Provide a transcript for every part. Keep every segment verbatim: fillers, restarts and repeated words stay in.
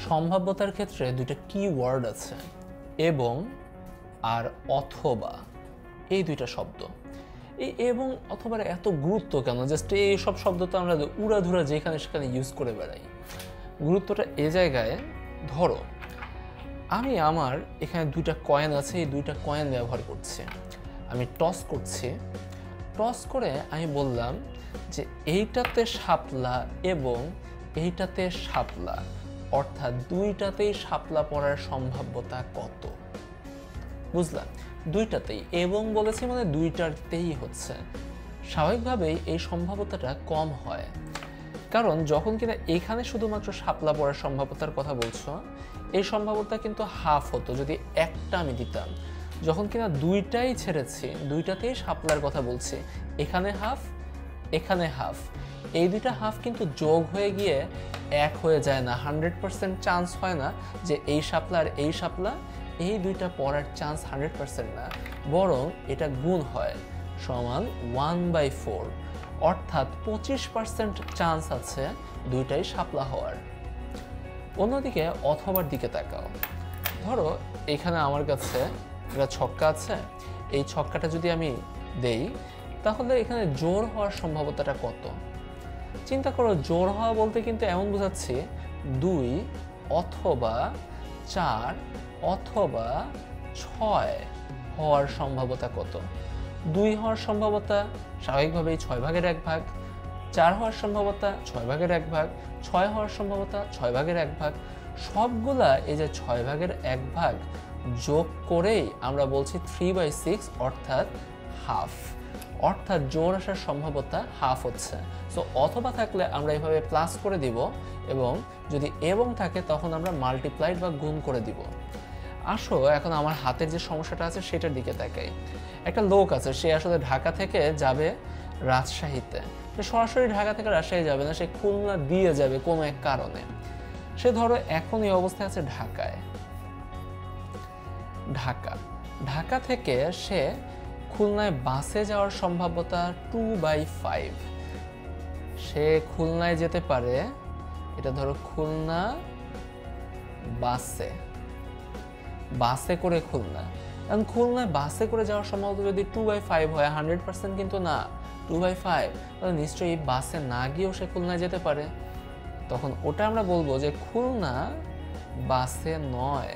সম্ভাব্যতার ক্ষেত্রে দুইটা কি ওয়ার্ড আছে, এবং আর অথবা, এই দুইটা শব্দ। এই এবং অথবার এত গুরুত্ব কেন? জাস্ট এই সব শব্দ তো আমরা উড়াধুরা যেখানে সেখানে ইউজ করে বেড়াই। গুরুত্বটা এ জায়গায়, ধরো আমি আমার এখানে দুইটা কয়েন আছে, এই দুইটা কয়েন ব্যবহার করছি, আমি টস করছি। টস করে আমি বললাম যে এইটাতে শাপলা এবং এইটাতে শাপলা, অর্থাৎ দুইটাতেই শাপলা পড়ার সম্ভাব্যতা কত? বুঝলাম, দুইটাতেই এবং বলেছি মানে দুইটাতেই হচ্ছে। স্বাভাবিকভাবেই এই সম্ভাব্যতাটা কম হয়, কারণ যখন কিনা এখানে শুধুমাত্র শাপলা পড়ার সম্ভাব্যতার কথা বলছো, এই সম্ভাব্যতা কিন্তু হাফ হতো যদি একটা আমি দিতাম। যখন কিনা দুইটাই ছেড়েছি, দুইটাতেই শাপলার কথা বলছি, এখানে হাফ এখানে হাফ, এই দুইটা হাফ কিন্তু যোগ হয়ে গিয়ে এক হয়ে যায় না। হান্ড্রেড পার্সেন্ট চান্স হয় না যে এই শাপলা আর এই শাপলা এই দুইটা পড়ার চান্স হান্ড্রেড পার্সেন্ট না, বরং এটা গুণ হয়, সমান ওয়ান বাই ফোর, অর্থাৎ পঁচিশ পার্সেন্ট চান্স আছে দুইটাই শাপলা হওয়ার। অন্যদিকে অথবার দিকে তাকাও। ধরো এখানে আমার কাছে একটা ছক্কা আছে, এই ছক্কাটা যদি আমি দেই তাহলে এখানে জোর হওয়ার সম্ভাবনাটা কত? চিন্তা করো, জোর হওয়া বলতে কিন্তু এমন বোঝাচ্ছি দুই অথবা চার অথবা ছয় হওয়ার সম্ভাবনা কত? দুই হওয়ার সম্ভাবনা স্বাভাবিকভাবেই ছয় ভাগের এক ভাগ, চার হওয়ার সম্ভাবনা ছয় ভাগের এক ভাগ, ছয় হওয়ার সম্ভাবনা ছয় ভাগের এক ভাগ। সবগুলা এই যে ছয় ভাগের এক ভাগ যোগ করেই আমরা বলছি থ্রি বাই সিক্স, অর্থাৎ হাফ, অর্থাৎ জোর আসার সম্ভাবনা হাফ হচ্ছে। সো অথবা থাকলে আমরা এইভাবে প্লাস করে দিব, এবং যদি এবং থাকে তখন আমরা মাল্টিপ্লাইড বা গুণ করে দিব। আসো এখন আমার হাতের যে সমস্যাটা আছে সেটার দিকে তাকাই। একটা লোক আছে, সে আসলে ঢাকা থেকে যাবে রাজশাহীতে। সে সরাসরি ঢাকা থেকে রাজশাহী যাবে না, সে খুলনা দিয়ে যাবে কোনো এক কারণে। সে ধরো এখন এই অবস্থায় আছে ঢাকায়। ঢাকা ঢাকা থেকে সে খুলনায় বাসে যাওয়ার সম্ভাব্যতা টু বাই ফাইভ। সে খুলনায় যেতে পারে, এটা ধরো খুলনা বাসে, বাসে করে খুলনা। কারণ খুলনায় বাসে করে যাওয়ার সম্ভাবনা যদি টু বাই ফাইভ হয়, হান্ড্রেড পার্সেন্ট কিন্তু না, টু বাই ফাইভ, তাহলে নিশ্চয়ই বাসে না গিয়েও সে খুলনায় যেতে পারে। তখন ওটা আমরা বলবো যে খুলনা বাসে নয়,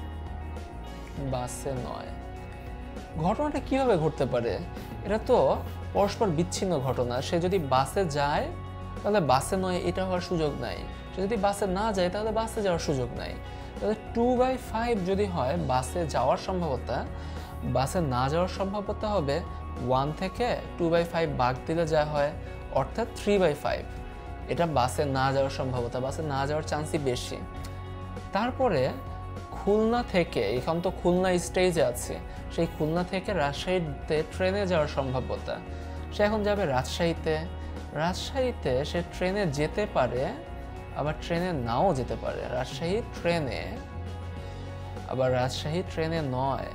বাসে নয়। ঘটনাটা কিভাবে ঘটতে পারে? এটা তো পরস্পর বিচ্ছিন্ন ঘটনা। সে যদি বাসে যায় তাহলে বাসে নয় এটা হওয়ার সুযোগ নাই, সে যদি বাসে না যায় তাহলে বাসে যাওয়ার সুযোগ নাই। তাহলে টু বাই ফাইভ যদি হয় বাসে যাওয়ার সম্ভাবনা, বাসে না যাওয়ার সম্ভাবনা হবে ওয়ান থেকে টু বাই ফাইভ ভাগ দিলে যা হয়, অর্থাৎ থ্রি বাই ফাইভ। এটা বাসে না যাওয়ার সম্ভাবনা, বাসে না যাওয়ার চান্সই বেশি। তারপরে খুলনা থেকে, এখন তো খুলনা স্টেজে আছে, সেই খুলনা থেকে রাজশাহীতে ট্রেনে যাওয়ার সম্ভাব্যতা। সে এখন যাবে রাজশাহীতে, রাজশাহীতে সে ট্রেনে যেতে পারে, আবার ট্রেনে নাও যেতে পারে। রাজশাহী ট্রেনে, আবার রাজশাহী ট্রেনে নয়,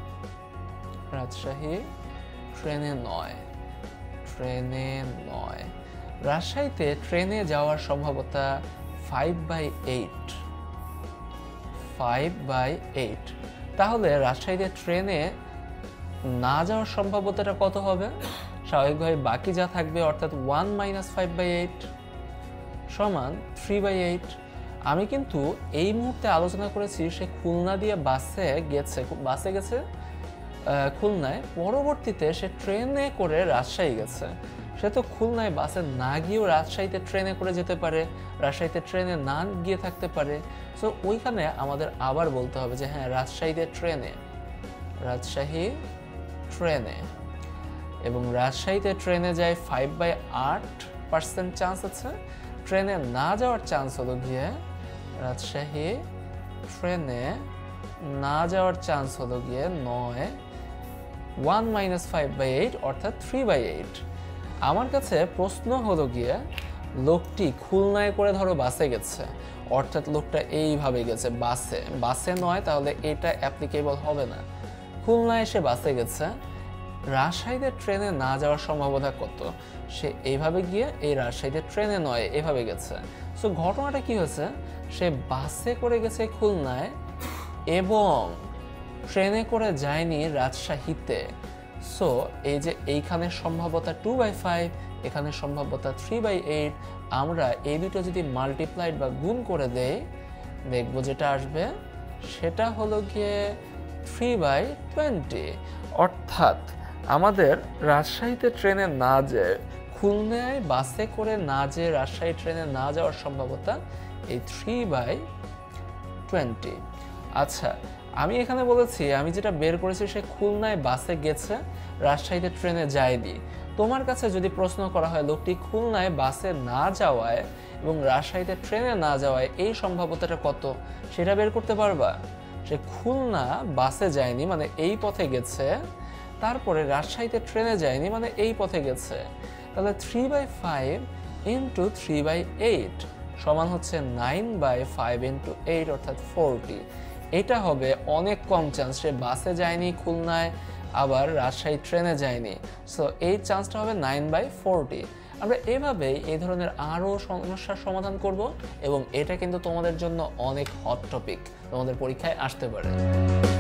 রাজশাহী ট্রেনে নয়, ট্রেনে নয়। রাজশাহীতে ট্রেনে যাওয়ার সম্ভাবনা five by eight, five by eight. তাহলে রাজশাহীতে ট্রেনে না যাওয়ার সম্ভাবনাটা কত হবে? স্বাভাবিকভাবে বাকি যা থাকবে, অর্থাৎ one minus five by eight সমান থ্রি বাই এইট। আমি কিন্তু এই মুহূর্তে আলোচনা করেছি সে খুলনা দিয়ে বাসে গেছে, বাসে গেছে খুলনায়, পরবর্তীতে সে ট্রেনে করে রাজশাহী গেছে। সে তো খুলনায় বাসে না গিয়েও রাজশাহীতে ট্রেনে করে যেতে পারে, রাজশাহীতে ট্রেনে না গিয়ে থাকতে পারে। সো ওইখানে আমাদের আবার বলতে হবে যে হ্যাঁ রাজশাহীতে ট্রেনে, রাজশাহী ট্রেনে, এবং রাজশাহীতে ট্রেনে যায় ফাইভ বাই আট পার্সেন্ট চান্স আছে। ট্রেনে না যাওয়ার চান্স হলো গিয়ে, রাজশাহী ট্রেনে না যাওয়ার চান্স হলো গিয়ে নয়, one minus five by eight, অর্থাৎ থ্রি বাই এইট। আমার কাছে প্রশ্ন হলো গিয়ে, লোকটি খুলনায় করে ধরো বাসে গেছে, অর্থাৎ লোকটা এইভাবে গেছে বাসে, বাসে নয়, তাহলে এটা অ্যাপ্লিকেবল হবে না। খুলনায় এসে বাসে গেছে, রাজশাহীতে ট্রেনে না যাওয়ার সম্ভাবনা কত? সে এইভাবে গিয়ে এই রাজশাহীতে ট্রেনে নয় এভাবে গেছে। সো ঘটনাটা কি হয়েছে, সে বাসে করে গেছে খুলনায় এবং ট্রেনে করে যায়নি রাজশাহীতে। সো এই যে এইখানে সম্ভাব্যতা টু বাই ফাইভ, এখানে সম্ভাব্যতা থ্রি বাই এইট, আমরা এই দুটো যদি মাল্টিপ্লাইড বা গুণ করে দেই, দেখবো যেটা আসবে সেটা হলো গিয়ে থ্রি বাই টোয়েন্টি। অর্থাৎ আমাদের রাজশাহীতে ট্রেনে না যেয়ে খুলনায় বাসে করে না যেয়ে রাজশাহী ট্রেনে না যাওয়ার সম্ভাবনা এই থ্রি বাই টোয়েন্টি। আচ্ছা, আমি এখানে বলেছি আমি যেটা বের করেছি সে খুলনায় বাসে গেছে, রাজশাহীতে ট্রেনে যায়নি। তোমার কাছে যদি প্রশ্ন করা হয় লোকটি খুলনায় বাসে না যাওয়ায় এবং রাজশাহীতে ট্রেনে না যাওয়ায় এই সম্ভাব্যতাটা কত, সেটা বের করতে পারবা? সে খুলনা বাসে যায়নি মানে এই পথে গেছে, তারপরে রাজশাহীতে ট্রেনে যায়নি মানে এই পথে গেছে। তাহলে three by five into three by eight সমান হচ্ছে nine by five into eight অর্থাৎ ফোরটি। এটা হবে অনেক কম চান্স সে বাসে যায়নি খুলনায় আবার রাজশাহী ট্রেনে যায়নি। সো এই চান্সটা হবে নাইন বাই ফোরটি। আমরা এভাবেই এই ধরনের আরও সমস্যার সমাধান করব এবং এটা কিন্তু তোমাদের জন্য অনেক হট টপিক, তোমাদের পরীক্ষায় আসতে পারে।